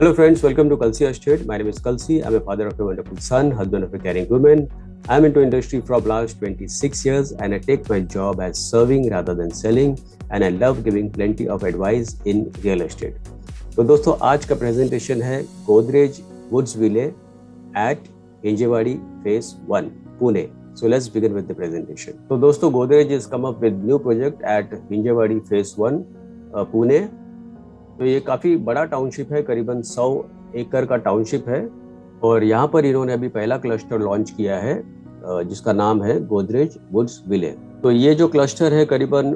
Hello friends, welcome to Kalsi Estate. My name is Kalsi. I'm a father of a wonderful son, husband of a caring woman. I'm into industry for last 26 years and I take my job as serving rather than selling and I love giving plenty of advice in real estate. तो दोस्तों आज का presentation है Godrej woodsville at Hinjewadi phase 1 Pune. So let's begin with the presentation. तो दोस्तों Godrej has come up with new project at Hinjewadi phase 1 Pune. तो ये काफ़ी बड़ा टाउनशिप है, करीबन 100 एकड़ का टाउनशिप है और यहाँ पर इन्होंने अभी पहला क्लस्टर लॉन्च किया है जिसका नाम है गोदरेज वुड्स विले. तो ये जो क्लस्टर है करीबन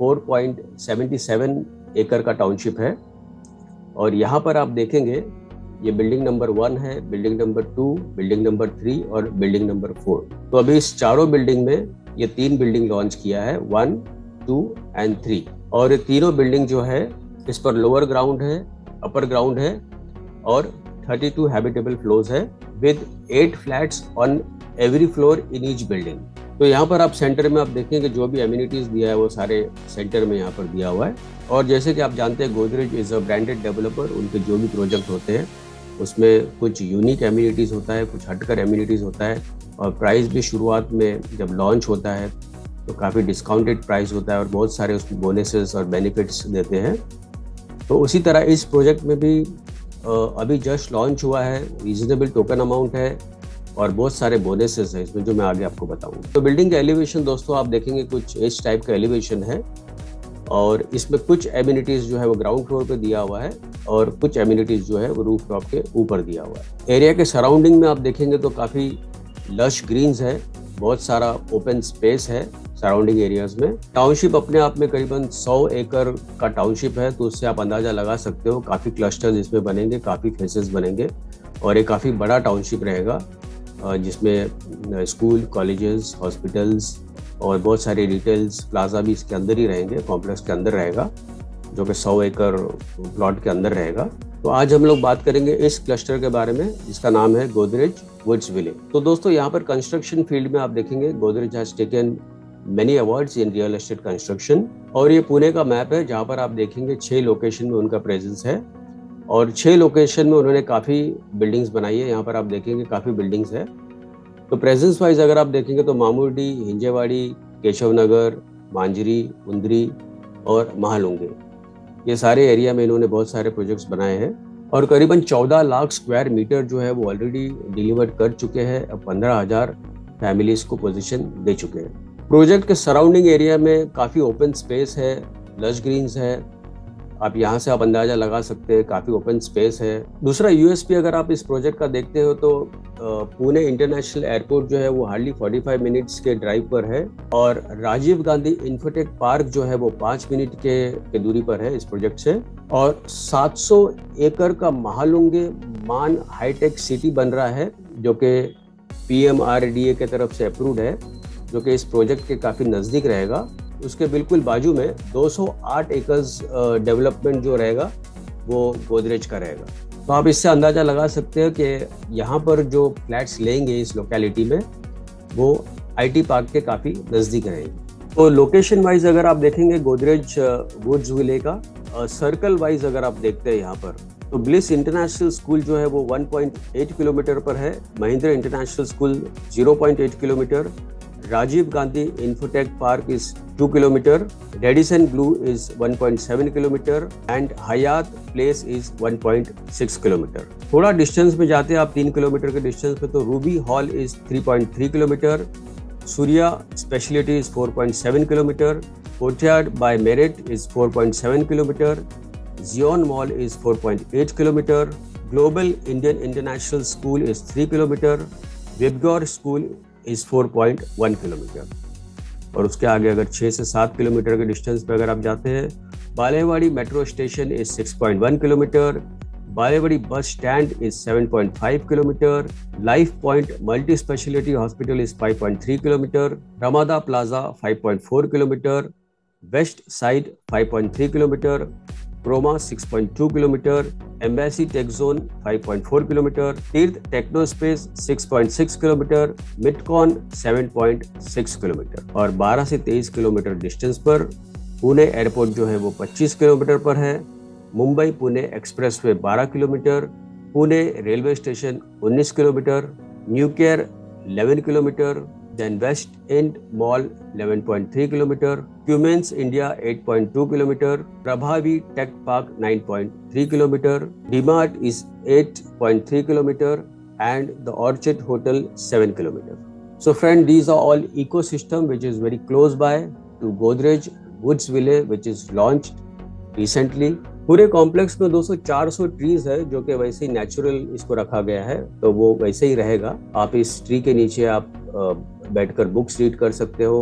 4.77 एकड़ का टाउनशिप है और यहाँ पर आप देखेंगे ये बिल्डिंग नंबर 1 है, बिल्डिंग नंबर 2, बिल्डिंग नंबर 3 और बिल्डिंग नंबर 4. तो अभी इस चारों बिल्डिंग में ये 3 बिल्डिंग लॉन्च किया है, 1, 2 एंड 3. और ये तीनों बिल्डिंग जो है इस पर लोअर ग्राउंड है, अपर ग्राउंड है और 32 हैबिटेबल फ्लोर्स है with 8 flats on every floor in each building. तो यहाँ पर आप सेंटर में आप देखेंगे जो भी एमिनिटीज दिया है वो सारे सेंटर में यहाँ पर दिया हुआ है. और जैसे कि आप जानते हैं Godrej is a branded developer. उनके जो भी प्रोजेक्ट होते हैं उसमें कुछ यूनिक एमिनिटीज होता है, कुछ हटकर एमिनिटीज होता है और प्राइस भी शुरुआत में जब लॉन्च होता है तो काफ़ी डिस्काउंटेड प्राइस होता है और बहुत सारे उसमें बोनसेस और बेनिफिट्स देते हैं. तो उसी तरह इस प्रोजेक्ट में भी अभी जस्ट लॉन्च हुआ है, रीजनेबल टोकन अमाउंट है और बहुत सारे बोनसेस हैं इसमें जो मैं आगे आपको बताऊंगा. तो बिल्डिंग का एलिवेशन दोस्तों आप देखेंगे कुछ इस टाइप का एलिवेशन है और इसमें कुछ एमिनिटीज़ जो है वो ग्राउंड फ्लोर पे दिया हुआ है और कुछ एमिनिटीज़ जो है वो रूफ टॉप के ऊपर दिया हुआ है. एरिया के सराउंडिंग में आप देखेंगे तो काफ़ी लश ग्रीन्स है, बहुत सारा ओपन स्पेस है सराउंडिंग एरियाज में. टाउनशिप अपने आप में करीबन 100 एकड़ का टाउनशिप है तो उससे आप अंदाजा लगा सकते हो काफ़ी क्लस्टर्स इसमें बनेंगे, काफ़ी फेसेस बनेंगे और ये काफ़ी बड़ा टाउनशिप रहेगा जिसमें स्कूल, कॉलेजेस, हॉस्पिटल्स और बहुत सारे रिटेल्स प्लाजा भी इसके अंदर ही रहेंगे, कॉम्प्लेक्स के अंदर रहेगा जो कि 100 एकड़ प्लॉट के अंदर रहेगा. तो आज हम लोग बात करेंगे इस क्लस्टर के बारे में जिसका नाम है गोदरेज वुड्स विले. तो दोस्तों यहाँ पर कंस्ट्रक्शन फील्ड में आप देखेंगे Godrej has taken many awards in real estate construction. और ये पुणे का मैप है जहाँ पर आप देखेंगे 6 लोकेशन में उनका प्रेजेंस है और 6 लोकेशन में उन्होंने काफ़ी बिल्डिंग्स बनाई है. यहाँ पर आप देखेंगे काफ़ी बिल्डिंग्स है. तो प्रेजेंस वाइज अगर आप देखेंगे तो मामूर्डी, हिंजेवाड़ी, केशव नगर, मांजरी, उंदरी और महालुंगे ये सारे एरिया में इन्होंने बहुत सारे प्रोजेक्ट्स बनाए हैं और करीबन 14 लाख स्क्वायर मीटर जो है वो ऑलरेडी डिलीवर कर चुके हैं. अब 15,000 फैमिलीज को पोजीशन दे चुके हैं. प्रोजेक्ट के सराउंडिंग एरिया में काफ़ी ओपन स्पेस है, लश ग्रीन्स है, आप यहाँ से आप अंदाज़ा लगा सकते हैं काफ़ी ओपन स्पेस है. दूसरा यूएसपी अगर आप इस प्रोजेक्ट का देखते हो तो पुणे इंटरनेशनल एयरपोर्ट जो है वो हार्डली 45 मिनट्स के ड्राइव पर है और राजीव गांधी इन्फोटेक पार्क जो है वो 5 मिनट के दूरी पर है इस प्रोजेक्ट से. और 700 एकड़ का महालुंगे मान हाईटेक सिटी बन रहा है जो कि PMRDA के तरफ से अप्रूव्ड है जो कि इस प्रोजेक्ट के काफ़ी नज़दीक रहेगा. उसके बिल्कुल बाजू में 208 एकर्स डेवलपमेंट जो रहेगा वो गोदरेज का रहेगा. तो आप इससे अंदाज़ा लगा सकते हो कि यहाँ पर जो फ्लैट्स लेंगे इस लोकेलिटी में वो IT पार्क के काफ़ी नज़दीक रहेंगे. तो लोकेशन वाइज अगर आप देखेंगे गोदरेज वुड्स विले का सर्कल वाइज अगर आप देखते हैं यहाँ पर तो ब्लिस इंटरनेशनल स्कूल जो है वो 1.8 किलोमीटर पर है, Mahindra international school 0.8 kilometre, Rajiv Gandhi infotech park is 2 kilometre, Radisson Blu is 1.7 kilometre and Hyatt Place is 1.6 kilometre. थोड़ा डिस्टेंस में जाते हैं आप 3 किलोमीटर के डिस्टेंस पे तो Ruby Hall is 3.3 kilometre, Surya speciality is 4.7 kilometre, courtyard by Marriott is 4.7 kilometre, Xion mall is 4.8 kilometre, global Indian international school is 3 kilometre, Vibgyor school is 4.1 kilometre. और उसके आगे अगर 6 से 7 किलोमीटर के डिस्टेंस पे अगर आप जाते हैं Balewadi metro station is 6.1 kilometre, Balewadi bus stand is 7.5 kilometre, life point multi speciality hospital is 5.3 kilometre, Ramada Plaza 5.4 kilometre, Westside 5.3 kilometre, Croma 6.2 kilometre, Embassy Tech Zone 5.4 kilometre, Teerth Techno Space 6.6 kilometre, Midcon 7.6 kilometre और 12 से 23 kilometre distance पर Pune airport जो है वो 25 kilometre पर है, Mumbai Pune expressway 12 kilometre, Pune railway station 19 kilometre, new care 11 kilometre, then West End Mall 11.3 kilometer, Cummins India 8.2 kilometer, Prabhavi Tech Park 9.3 kilometer, DMart is 8.3 kilometer, and the Orchard Hotel 7 kilometer. So friend, these are all ecosystem which is very close by to Godrej Woodsville, which is launched recently. पूरे complex में 200-400 trees है जो कि वैसे ही natural इसको रखा गया है, तो वो वैसे ही रहेगा। आप इस ट्री के नीचे आप बैठकर बुक्स रीड कर सकते हो,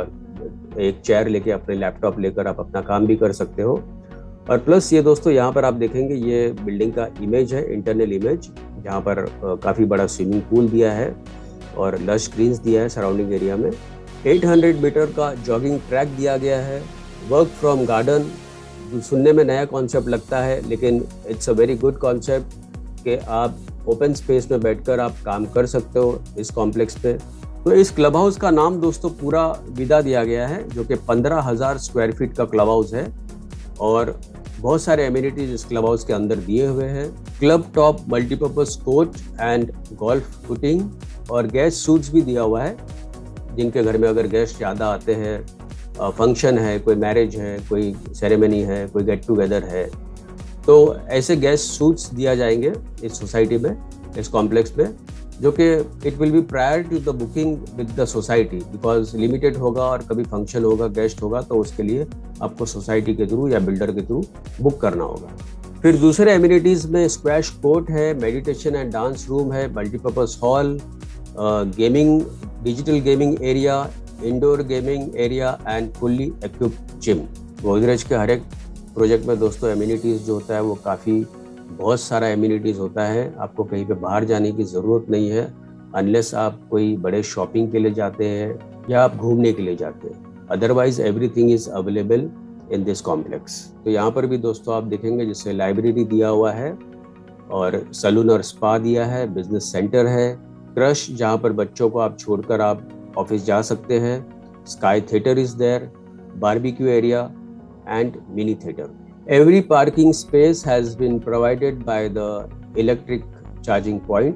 एक चेयर लेके अपने लैपटॉप लेकर आप अपना काम भी कर सकते हो। और प्लस ये दोस्तों यहाँ पर आप देखेंगे ये बिल्डिंग का इमेज है, इंटरनल इमेज, जहाँ पर काफ़ी बड़ा स्विमिंग पूल दिया है और लश ग्रीन्स दिया है सराउंडिंग एरिया में। 800 मीटर का जॉगिंग ट्रैक दिया गया है। वर्क फ्रॉम गार्डन, सुनने में नया कॉन्सेप्ट लगता है लेकिन it's a very good concept कि आप ओपन स्पेस में बैठकर आप काम कर सकते हो इस कॉम्प्लेक्स पे। तो इस क्लब हाउस का नाम दोस्तों पूरा विदा दिया गया है, जो कि 15,000 स्क्वायर फीट का क्लब हाउस है और बहुत सारे एमिनिटीज इस क्लब हाउस के अंदर दिए हुए हैं। Club top multipurpose court and golf putting और गेस्ट सूट्स भी दिया हुआ है, जिनके घर में अगर गेस्ट ज़्यादा आते हैं, फंक्शन है, कोई मैरिज है, कोई सेरेमनी है, कोई गेट टुगेदर है, तो ऐसे गेस्ट सूट्स दिया जाएंगे इस सोसाइटी में, इस कॉम्प्लेक्स में, जो कि it will be prior to the booking with the society, because limited होगा और कभी फंक्शन होगा, गेस्ट होगा, तो उसके लिए आपको सोसाइटी के थ्रू या बिल्डर के थ्रू बुक करना होगा। फिर दूसरे एमिनिटीज़ में स्क्वैश कोर्ट है, मेडिटेशन एंड डांस रूम है, multipurpose hall, gaming, digital gaming area, indoor gaming area and fully equipped gym. Godrej के हर एक प्रोजेक्ट में दोस्तों एमिनिटीज़ जो होता है वो काफ़ी बहुत सारा एमिनिटीज़ होता है। आपको कहीं पे बाहर जाने की ज़रूरत नहीं है अनलेस आप कोई बड़े शॉपिंग के लिए जाते हैं या आप घूमने के लिए जाते हैं। Otherwise everything is available in this complex. तो यहाँ पर भी दोस्तों आप देखेंगे जैसे लाइब्रेरी दिया हुआ है और सलून और स्पा दिया है, बिजनेस सेंटर है, क्रश जहाँ पर बच्चों को आप छोड़कर आप ऑफिस जा सकते हैं, sky theatre is there, barbecue area and mini theatre. Every parking space has been provided by the electric charging point.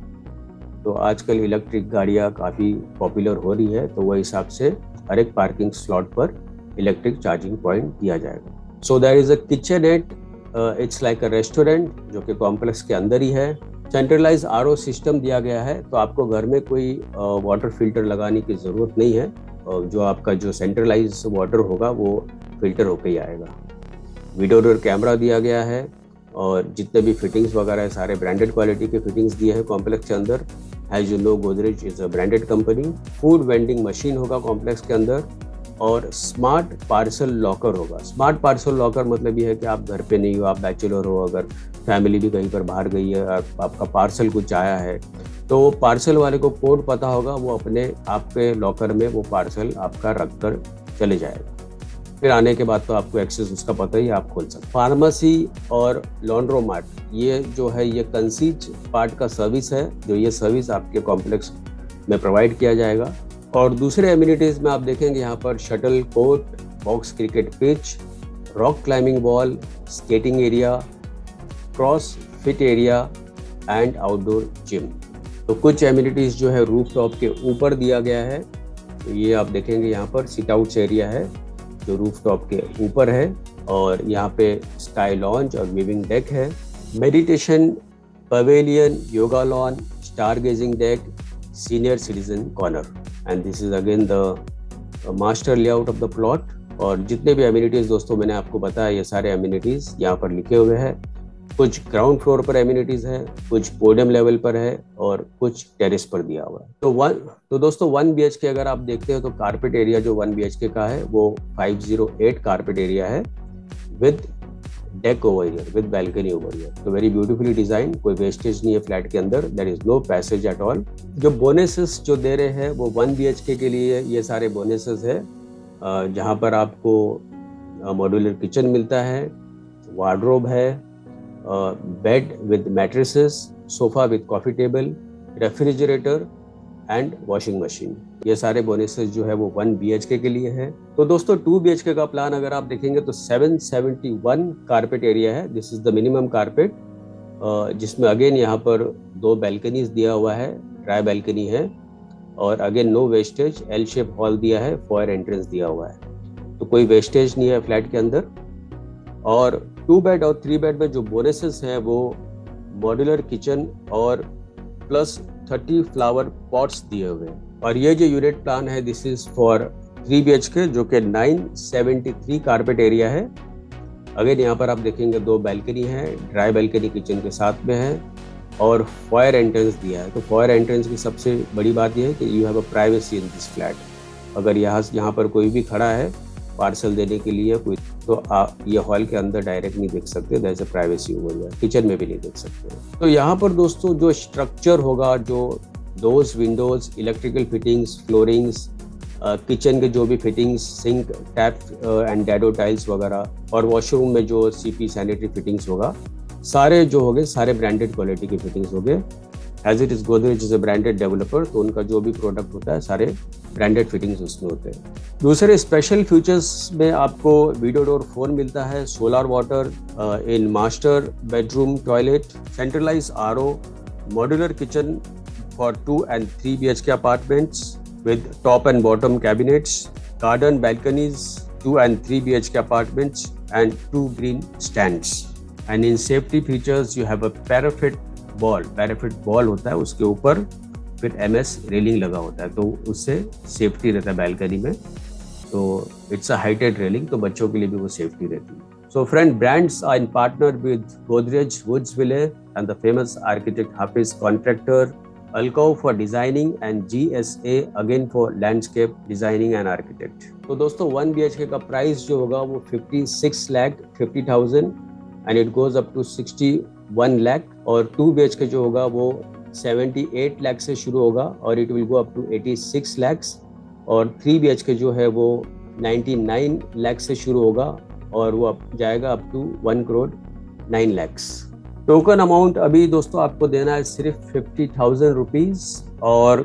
तो आजकल इलेक्ट्रिक गाड़ियाँ काफ़ी पॉपुलर हो रही है, तो वह हिसाब से हर एक पार्किंग स्लॉट पर इलेक्ट्रिक चार्जिंग पॉइंट दिया जाएगा। So there is a kitchenette, it's like a restaurant जो कि कॉम्प्लेक्स के अंदर ही है। सेंट्रलाइज आरओ सिस्टम दिया गया है, तो आपको घर में कोई वाटर फिल्टर लगाने की ज़रूरत नहीं है, और जो आपका जो सेंट्रलाइज वाटर होगा वो फिल्टर होकर ही आएगा। वीडियो डोर कैमरा दिया गया है और जितने भी फिटिंग्स वगैरह है सारे ब्रांडेड क्वालिटी के फिटिंग्स दिए हैं कॉम्प्लेक्स के अंदर। As you know Godrej is a branded company. Food vending machine होगा कॉम्प्लेक्स के अंदर और स्मार्ट पार्सल लॉकर होगा। स्मार्ट पार्सल लॉकर मतलब ये है कि आप घर पे नहीं हो, आप बैचलर हो, अगर फैमिली भी कहीं पर बाहर गई है और आपका पार्सल कुछ आया है, तो पार्सल वाले को कोड पता होगा, वो अपने आपके लॉकर में वो पार्सल आपका रख कर चले जाएगा। फिर आने के बाद तो आपको एक्सेस उसका पता ही, आप खोल सकते। फार्मेसी और लॉन्ड्रोमार्ट, ये जो है ये कंसीज पार्ट का सर्विस है, जो ये सर्विस आपके कॉम्प्लेक्स में प्रोवाइड किया जाएगा। और दूसरे एमिनिटीज़ में आप देखेंगे यहाँ पर shuttle court, box cricket pitch, rock climbing wall, skating area, crossfit area and outdoor gym. तो कुछ एमिनिटीज़ जो है रूफ टॉप के ऊपर दिया गया है, तो ये आप देखेंगे यहाँ पर सिट आउट्स एरिया है जो रूफ टॉप के ऊपर है, और यहाँ पे स्काई लॉन्च और वीविंग डेक है, meditation pavilion, yoga lawn, star gazing deck, senior citizen corner, and this is again the master layout of the plot. और जितने भी एमिनिटीज़ दोस्तों मैंने आपको बताया, ये सारे एमिनिटीज़ यहाँ पर लिखे हुए हैं। कुछ ग्राउंड फ्लोर पर एमिनिटीज़ है, कुछ पोडियम लेवल पर है और कुछ टेरेस पर दिया हुआ है। तो दोस्तों 1 BHK अगर आप देखते हो तो कारपेट एरिया जो 1 BHK का है वो 508 कारपेट एरिया है with deck over here, with balcony over here. तो वेरी ब्यूटीफुली डिजाइन, कोई वेस्टेज नहीं है फ्लैट के अंदर, there is no passage at all. जो बोनसेस जो दे रहे हैं वो 1 BHK के लिए ये सारे बोनसेस है, जहाँ पर आपको मॉड्यूलर किचन मिलता है, वार्डरोब है, bed with mattresses, sofa with coffee table, refrigerator and washing machine. ये सारे बोनसेस जो है वो 1 BHK के लिए है। तो दोस्तों 2 BHK का प्लान अगर आप देखेंगे तो 771 कारपेट एरिया है, this is the minimum carpet, जिसमें अगेन यहाँ पर 2 बैल्कनीज दिया हुआ है, ट्राई बैल्कनी है, और again no wastage, L shape hall दिया है, फॉयर एंट्रेंस दिया हुआ है, तो कोई वेस्टेज नहीं है फ्लैट के अंदर। और 2 बेड और 3 बेड में जो बोनसेस हैं वो मॉड्यूलर किचन और प्लस 30 फ्लावर पॉट्स दिए हुए हैं। और ये जो यूनिट प्लान है दिस इज फॉर 3 BHK जो कि 973 कारपेट एरिया है। अगेन यहाँ पर आप देखेंगे 2 बैल्कनी है, ड्राई बैल्कनी किचन के साथ में है, और फायर एंट्रेंस दिया है। तो फायर एंट्रेंस की सबसे बड़ी बात यह है कि you have a privacy in this flat. अगर यहाँ पर कोई भी खड़ा है पार्सल देने के लिए कोई, तो आप ये हॉल के अंदर डायरेक्ट नहीं देख सकते, जैसे प्राइवेसी हो गया, किचन में भी नहीं देख सकते। तो यहाँ पर दोस्तों जो स्ट्रक्चर होगा, जो doors, windows, electrical fittings, floorings, kitchen के जो भी fittings, sink, tap and dado tiles वगैरह, और वॉशरूम में जो CP सैनिटरी फिटिंग्स होगा, सारे जो हो गए सारे ब्रांडेड क्वालिटी के फिटिंग्स हो गए। As it is Godrej is a branded developer, तो उनका जो भी प्रोडक्ट होता है सारे ब्रांडेड फिटिंग्स उसमें होते हैं। दूसरे स्पेशल फीचर्स में आपको वीडियो डोर फोन मिलता है, solar water in master bedroom toilet, centralize RO, modular kitchen for 2 and 3 BHK apartments with top and bottom cabinets, garden balconies, 2 and 3 BHK apartments, and 2 green stands. And in safety features, you have a parapet wall. Parapet wall होता है, उसके ऊपर फिर MS railing लगा होता है, तो उससे सेफ्टी रहता है बैल्कनी में। तो इट्स अ हाइटेड रेलिंग, तो बच्चों के लिए भी वो सेफ्टी रहती है। So friend, brands are in partner with Godrej, Woodsville, and the famous architect Hafiz Contractor, Alcove for designing, and GSA again for landscape designing and architect। तो दोस्तों 1 BHK का प्राइस जो होगा वो 56,50,000 and it goes up to 61 lakh, और 2 BHK जो होगा वो 78 लाख से शुरू होगा और it will go up to 86 lakhs, और 3 BHK जो है वो 99 लाख से शुरू होगा और वो जाएगा up to 1 crore 9 lakhs। Token amount अभी दोस्तों आपको देना है सिर्फ 50,000 रुपीज़, और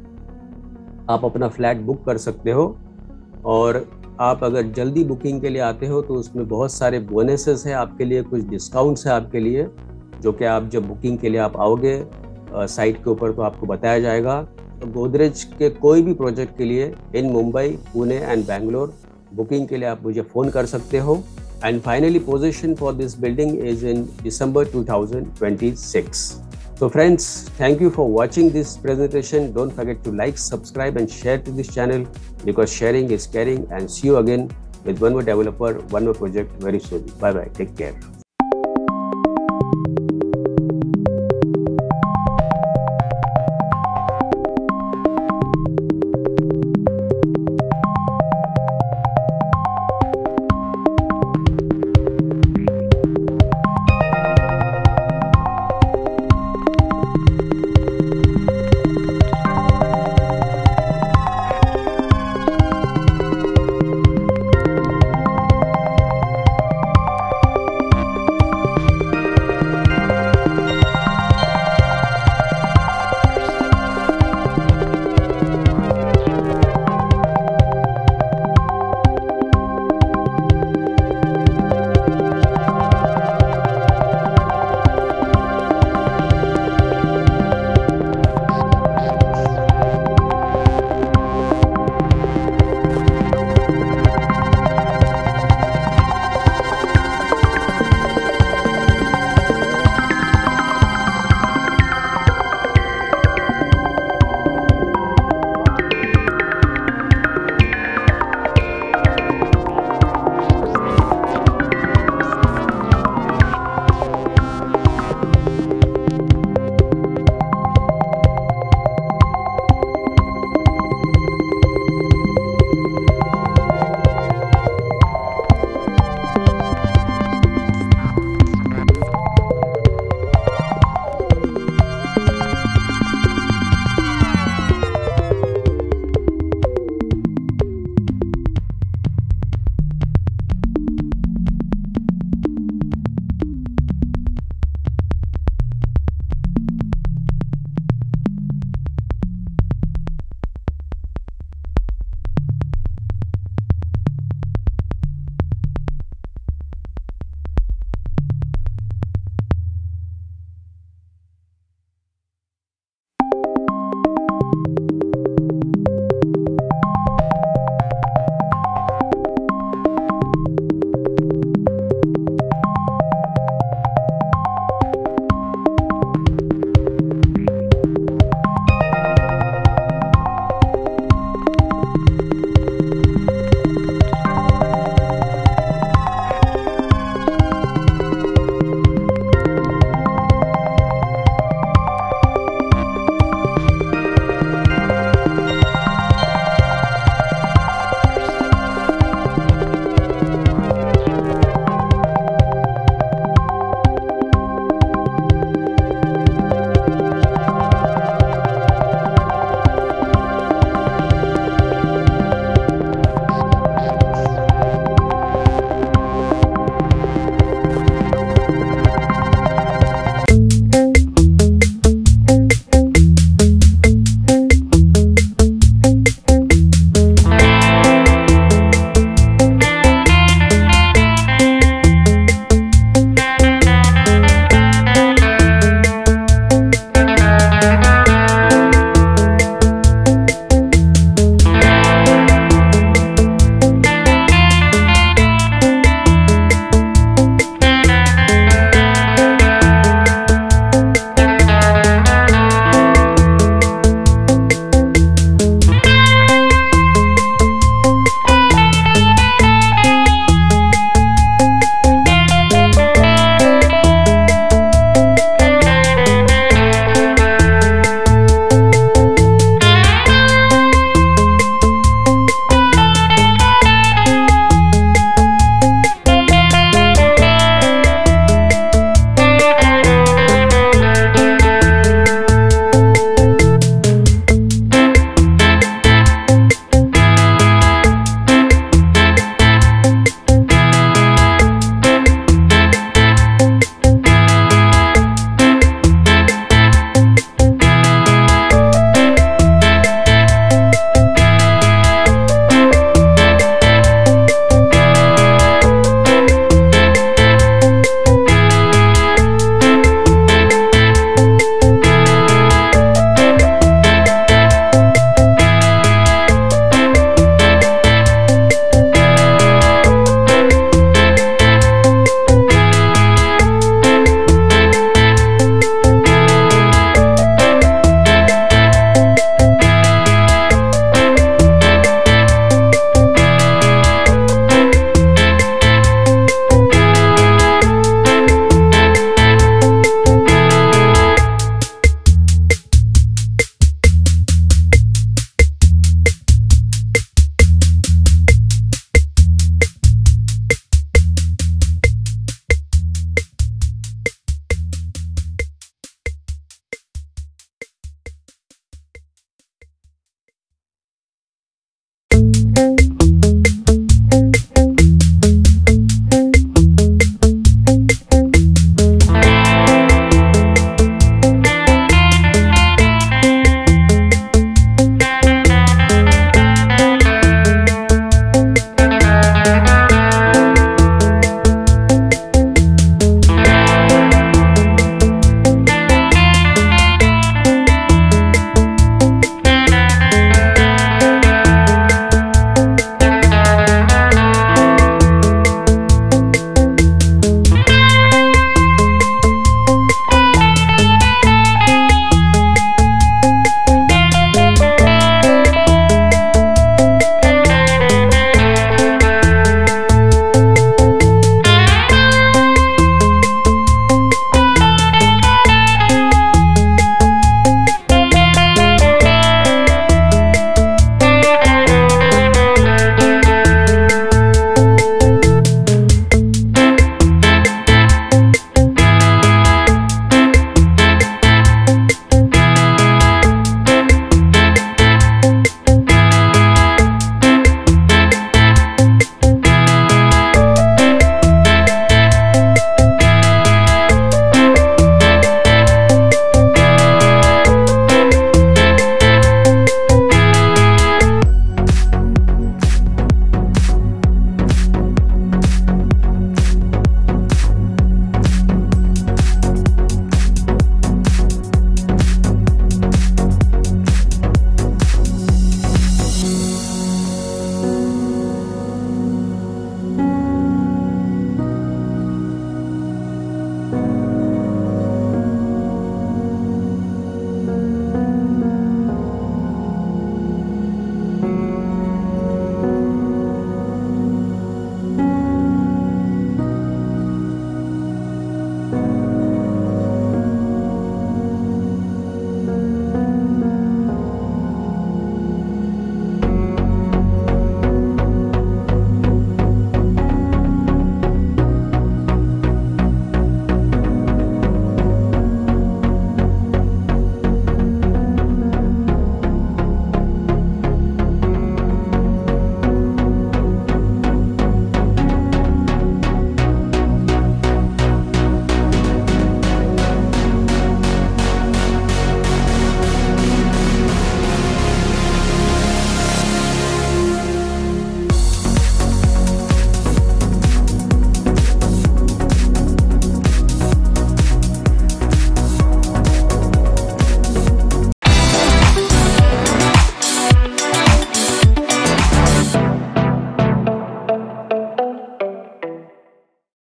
आप अपना फ्लैट बुक कर सकते हो। और आप अगर जल्दी बुकिंग के लिए आते हो तो उसमें बहुत सारे बोनसेस हैं आपके लिए, कुछ डिस्काउंट्स हैं आपके लिए, जो कि आप जब बुकिंग के लिए आप आओगे साइट के ऊपर तो आपको बताया जाएगा। तो गोदरेज के कोई भी प्रोजेक्ट के लिए in Mumbai, Pune and Bangalore booking के लिए आप मुझे फ़ोन कर सकते हो। And finally, possession for this building is in December 2026. So friends, thank you for watching this presentation. Don't forget to like, subscribe and share to this channel, because sharing is caring, and see you again with one more developer, one more project very soon. Bye bye. Take care.